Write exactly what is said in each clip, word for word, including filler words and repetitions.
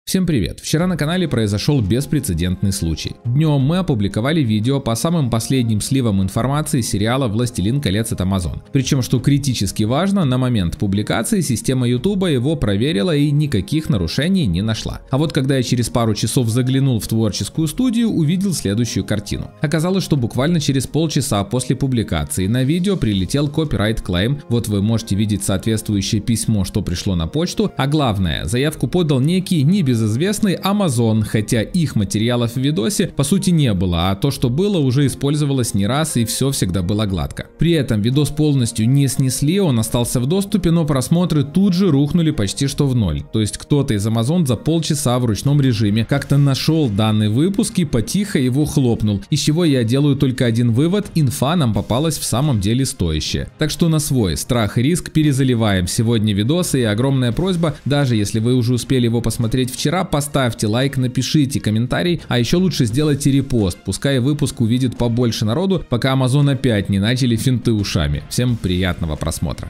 Всем привет! Вчера на канале произошел беспрецедентный случай. Днем мы опубликовали видео по самым последним сливам информации сериала «Властелин колец» от Amazon. Причем, что критически важно, на момент публикации система YouTube его проверила и никаких нарушений не нашла. А вот когда я через пару часов заглянул в творческую студию, увидел следующую картину. Оказалось, что буквально через полчаса после публикации на видео прилетел copyright claim. Вот вы можете видеть соответствующее письмо, что пришло на почту, а главное, заявку подал некий небезызвестный известный Amazon, хотя их материалов в видосе по сути не было, а то, что было, уже использовалось не раз и все всегда было гладко. При этом видос полностью не снесли, он остался в доступе, но просмотры тут же рухнули почти что в ноль. То есть кто-то из Amazon за полчаса в ручном режиме как-то нашел данный выпуск и потихо его хлопнул, из чего я делаю только один вывод: инфа нам попалась в самом деле стоящая. Так что на свой страх и риск перезаливаем сегодня видосы, и огромная просьба, даже если вы уже успели его посмотреть вчера, Вчера поставьте лайк, напишите комментарий, а еще лучше сделайте репост, пускай выпуск увидит побольше народу, пока Amazon опять не начали финты ушами. Всем приятного просмотра.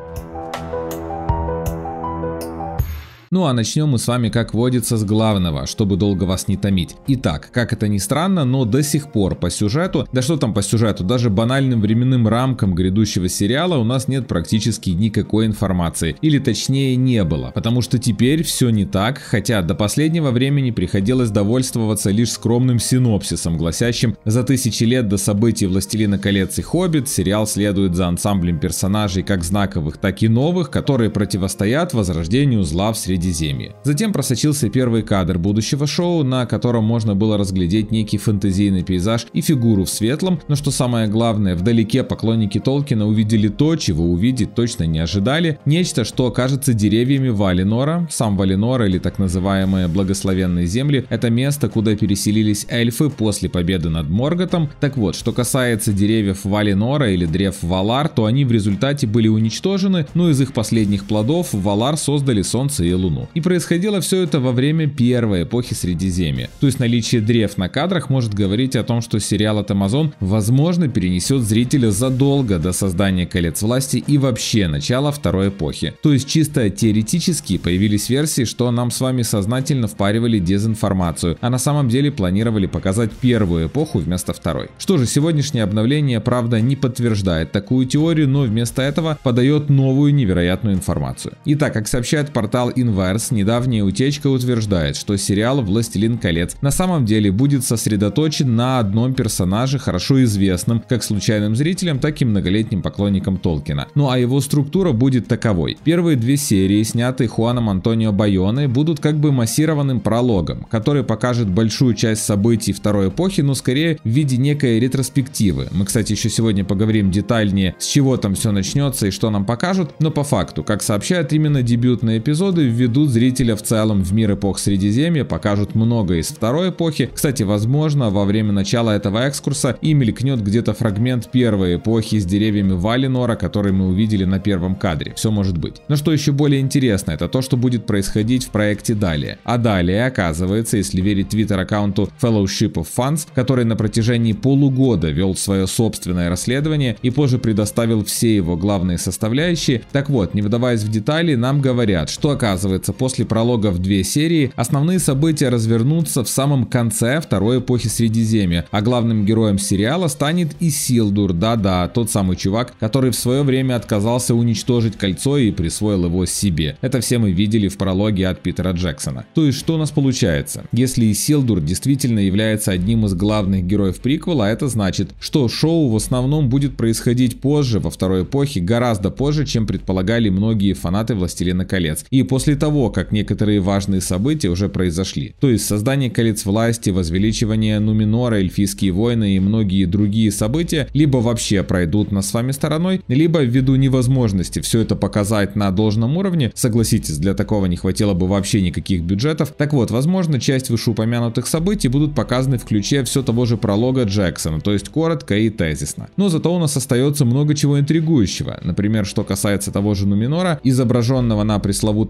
Ну а начнем мы с вами, как водится, с главного, чтобы долго вас не томить. Итак, как это ни странно, но до сих пор по сюжету, да что там по сюжету, даже банальным временным рамкам грядущего сериала у нас нет практически никакой информации. Или точнее не было, потому что теперь все не так, хотя до последнего времени приходилось довольствоваться лишь скромным синопсисом, гласящим: за тысячи лет до событий «Властелина колец» и «Хоббит» сериал следует за ансамблем персонажей как знаковых, так и новых, которые противостоят возрождению зла в среде Средиземье. Затем просочился первый кадр будущего шоу, на котором можно было разглядеть некий фэнтезийный пейзаж и фигуру в светлом, но что самое главное, вдалеке поклонники Толкина увидели то, чего увидеть точно не ожидали, нечто, что окажется деревьями Валинора. Сам Валинор, или так называемые благословенные земли, это место, куда переселились эльфы после победы над Морготом. Так вот, что касается деревьев Валинора или древ Валар, то они в результате были уничтожены, но из их последних плодов Валар создали солнце и луну. И происходило все это во время первой эпохи Средиземья. То есть наличие древ на кадрах может говорить о том, что сериал от Amazon возможно перенесет зрителя задолго до создания «Колец власти» и вообще начала второй эпохи. То есть чисто теоретически появились версии, что нам с вами сознательно впаривали дезинформацию, а на самом деле планировали показать первую эпоху вместо второй. Что же, сегодняшнее обновление, правда, не подтверждает такую теорию, но вместо этого подает новую невероятную информацию. Итак, как сообщает портал Inverse, недавняя утечка утверждает, что сериал «Властелин колец» на самом деле будет сосредоточен на одном персонаже, хорошо известном как случайным зрителям, так и многолетним поклонникам Толкина. Ну а его структура будет таковой. Первые две серии, снятые Хуаном Антонио Байоне, будут как бы массированным прологом, который покажет большую часть событий второй эпохи, но скорее в виде некой ретроспективы. Мы, кстати, еще сегодня поговорим детальнее, с чего там все начнется и что нам покажут, но по факту, как сообщают, именно дебютные эпизоды введут зрителя в целом в мир эпох Средиземья, покажут много из второй эпохи. Кстати, возможно, во время начала этого экскурса и мелькнет где-то фрагмент первой эпохи с деревьями Валинора, который мы увидели на первом кадре. Все может быть. Но что еще более интересно, это то, что будет происходить в проекте далее. А далее, оказывается, если верить твиттер-аккаунту Fellowship of Fans, который на протяжении полугода вел свое собственное расследование и позже предоставил все его главные составляющие, так вот, не вдаваясь в детали, нам говорят, что оказывается после пролога в две серии основные события развернутся в самом конце второй эпохи Средиземья, а главным героем сериала станет Исилдур, да-да, тот самый чувак, который в свое время отказался уничтожить кольцо и присвоил его себе. Это все мы видели в прологе от Питера Джексона. То есть что у нас получается? Если Исилдур действительно является одним из главных героев приквела, это значит, что шоу в основном будет происходить позже, во второй эпохе, гораздо позже, чем предполагали многие фанаты «Властелина колец». И после того, как некоторые важные события уже произошли. То есть создание колец власти, возвеличивание Нуменора, эльфийские войны и многие другие события либо вообще пройдут нас с вами стороной, либо ввиду невозможности все это показать на должном уровне, согласитесь, для такого не хватило бы вообще никаких бюджетов. Так вот, возможно, часть вышеупомянутых событий будут показаны в ключе все того же пролога Джексона, то есть коротко и тезисно. Но зато у нас остается много чего интригующего. Например, что касается того же Нуменора, изображенного на пресловутой карте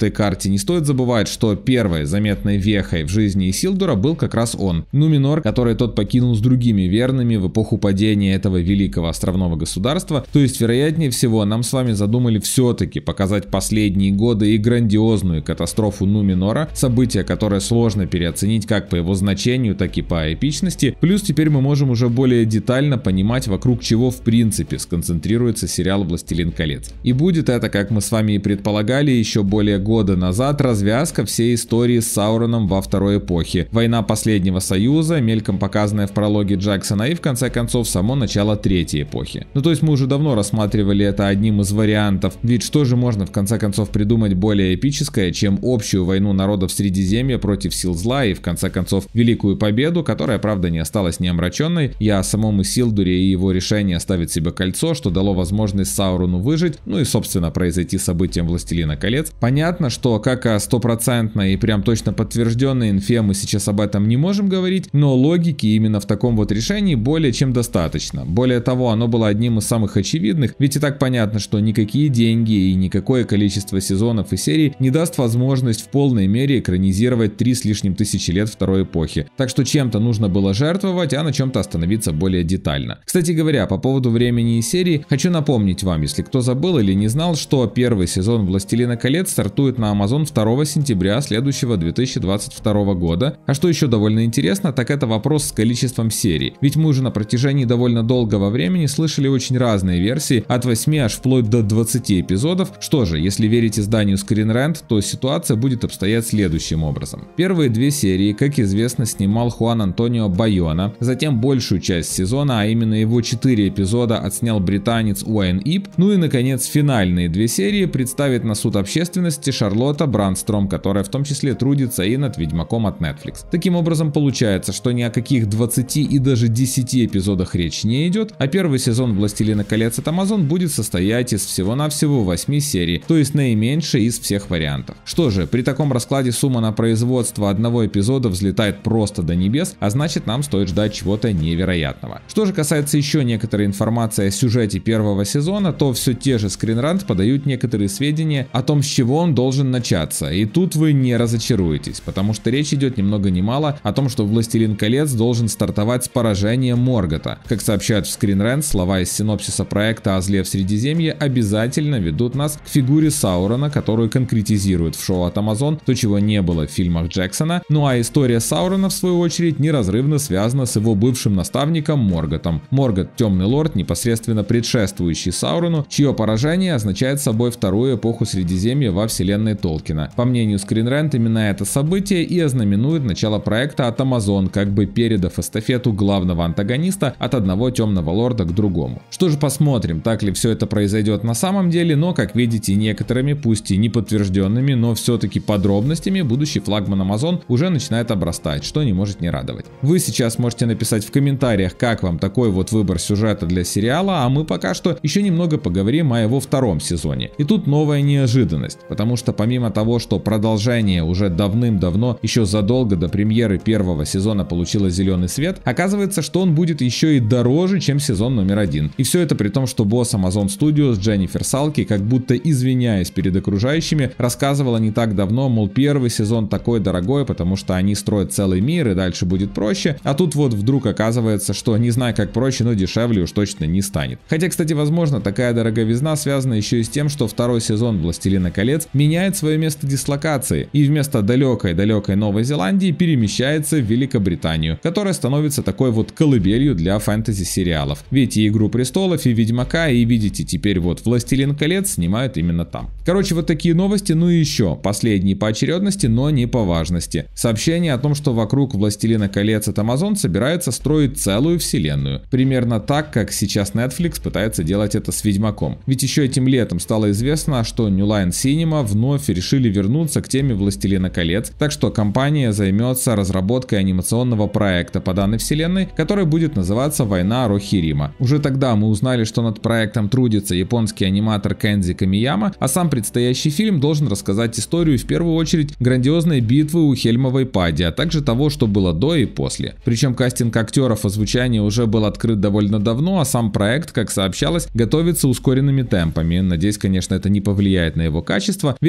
кстати, не стоит забывать, что первой заметной вехой в жизни Исилдура был как раз он, Нуминор, который тот покинул с другими верными в эпоху падения этого великого островного государства. То есть, вероятнее всего, нам с вами задумали все-таки показать последние годы и грандиозную катастрофу Нуминора, событие, которое сложно переоценить как по его значению, так и по эпичности. Плюс теперь мы можем уже более детально понимать, вокруг чего в принципе сконцентрируется сериал «Властелин колец». И будет это, как мы с вами и предполагали, еще более года назад развязка всей истории с Сауроном во Второй эпохе. Война Последнего Союза, мельком показанная в прологе Джексона, и в конце концов само начало Третьей эпохи. Ну то есть мы уже давно рассматривали это одним из вариантов, ведь что же можно в конце концов придумать более эпическое, чем общую войну народов Средиземья против сил зла и в конце концов великую победу, которая правда не осталась неомраченной. Я о самом Исилдуре и его решении оставить себе кольцо, что дало возможность Саурону выжить, ну и собственно произойти событием Властелина колец. Понятно, что как о стопроцентной и прям точно подтвержденной инфе мы сейчас об этом не можем говорить, но логики именно в таком вот решении более чем достаточно. Более того, оно было одним из самых очевидных, ведь и так понятно, что никакие деньги и никакое количество сезонов и серий не даст возможность в полной мере экранизировать три с лишним тысячи лет Второй эпохи. Так что чем-то нужно было жертвовать, а на чем-то остановиться более детально. Кстати говоря, по поводу времени и серии, хочу напомнить вам, если кто забыл или не знал, что первый сезон «Властелина колец» стартует на Amazon второго сентября следующего две тысячи двадцать второго года. А что еще довольно интересно, так это вопрос с количеством серий. Ведь мы уже на протяжении довольно долгого времени слышали очень разные версии, от восьми аж вплоть до двадцати эпизодов. Что же, если верить изданию Screen Rant, то ситуация будет обстоять следующим образом. Первые две серии, как известно, снимал Хуан Антонио Байона, затем большую часть сезона, а именно его четыре эпизода, отснял британец Уэйн Ип, ну и наконец финальные две серии представит на суд общественности Шарлотта Брандстром, которая в том числе трудится и над Ведьмаком от Netflix. Таким образом получается, что ни о каких двадцати и даже десяти эпизодах речь не идет, а первый сезон «Властелина колец» от Amazon будет состоять из всего-навсего восьми серий, то есть наименьшей из всех вариантов. Что же, при таком раскладе сумма на производство одного эпизода взлетает просто до небес, а значит нам стоит ждать чего-то невероятного. Что же касается еще некоторой информации о сюжете первого сезона, то все те же Screen Rant подают некоторые сведения о том, с чего он должен начаться, и тут вы не разочаруетесь, потому что речь идет ни много ни мало о том, что «Властелин колец» должен стартовать с поражения Моргота. Как сообщают в Screen Rant, слова из синопсиса проекта о зле в Средиземье обязательно ведут нас к фигуре Саурона, которую конкретизирует в шоу от Amazon, то чего не было в фильмах Джексона. Ну а история Саурона в свою очередь неразрывно связана с его бывшим наставником Морготом. Моргот — темный лорд, непосредственно предшествующий Саурону, чье поражение означает собой вторую эпоху Средиземья во вселенной Толкина. По мнению Screen Rant, именно это событие и ознаменует начало проекта от Amazon, как бы передав эстафету главного антагониста от одного темного лорда к другому. Что же, посмотрим, так ли все это произойдет на самом деле, но, как видите, некоторыми, пусть и не подтвержденными, но все-таки подробностями будущий флагман Amazon уже начинает обрастать, что не может не радовать. Вы сейчас можете написать в комментариях, как вам такой вот выбор сюжета для сериала, а мы пока что еще немного поговорим о его втором сезоне. И тут новая неожиданность, потому что помимо того, что продолжение уже давным-давно, еще задолго до премьеры первого сезона получило зеленый свет, оказывается, что он будет еще и дороже, чем сезон номер один. И все это при том, что босс Amazon Studios Дженнифер Салки, как будто извиняясь перед окружающими, рассказывала не так давно, мол, первый сезон такой дорогой, потому что они строят целый мир и дальше будет проще, а тут вот вдруг оказывается, что не знаю как проще, но дешевле уж точно не станет. Хотя, кстати, возможно, такая дороговизна связана еще и с тем, что второй сезон «Властелина колец» меняет свое место дислокации и вместо далекой-далекой Новой Зеландии перемещается в Великобританию, которая становится такой вот колыбелью для фэнтези-сериалов. Ведь и «Игру престолов», и «Ведьмака», и видите, теперь вот «Властелин колец» снимают именно там. Короче, вот такие новости, ну и еще, последние по очередности, но не по важности. Сообщение о том, что вокруг «Властелина колец» от Amazon собирается строить целую вселенную. Примерно так, как сейчас Netflix пытается делать это с «Ведьмаком». Ведь еще этим летом стало известно, что New Line Cinema вновь решили вернуться к теме «Властелина колец», так что компания займется разработкой анимационного проекта по данной вселенной, который будет называться «Война Рохирима». Уже тогда мы узнали, что над проектом трудится японский аниматор Кензи Камияма, а сам предстоящий фильм должен рассказать историю в первую очередь грандиозной битвы у Хельмовой Пади, а также того, что было до и после. Причем кастинг актеров озвучания уже был открыт довольно давно, а сам проект, как сообщалось, готовится ускоренными темпами. Надеюсь, конечно, это не повлияет на его качество, ведь, между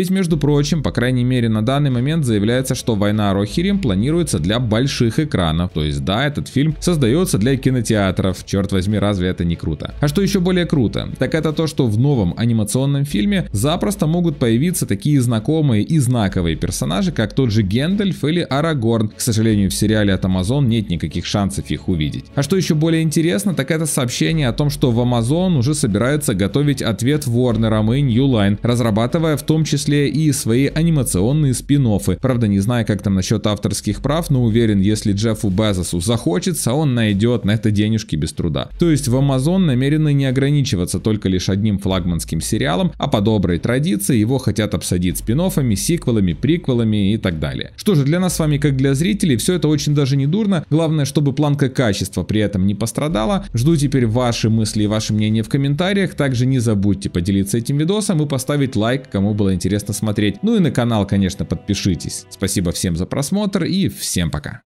прочим, по крайней мере на данный момент заявляется, что «Война Рохирим» планируется для больших экранов. То есть да, этот фильм создается для кинотеатров. Черт возьми, разве это не круто? А что еще более круто, так это то, что в новом анимационном фильме запросто могут появиться такие знакомые и знаковые персонажи, как тот же Гендальф или Арагорн. К сожалению, в сериале от Amazon нет никаких шансов их увидеть. А что еще более интересно, так это сообщение о том, что в Amazon уже собираются готовить ответ Warner'ам и New Line, разрабатывая в том числе и свои анимационные спин-оффы. Правда, не знаю, как там насчет авторских прав, но уверен, если Джеффу Безосу захочется, он найдет на это денежки без труда. То есть в Amazon намерены не ограничиваться только лишь одним флагманским сериалом, а по доброй традиции его хотят обсадить спин-оффами, сиквелами, приквелами и так далее. Что же, для нас с вами, как для зрителей, все это очень даже не дурно. Главное, чтобы планка качества при этом не пострадала. Жду теперь ваши мысли и ваше мнение в комментариях. Также не забудьте поделиться этим видосом и поставить лайк, кому было интересно смотреть. Ну и на канал, конечно, подпишитесь. Спасибо всем за просмотр и всем пока.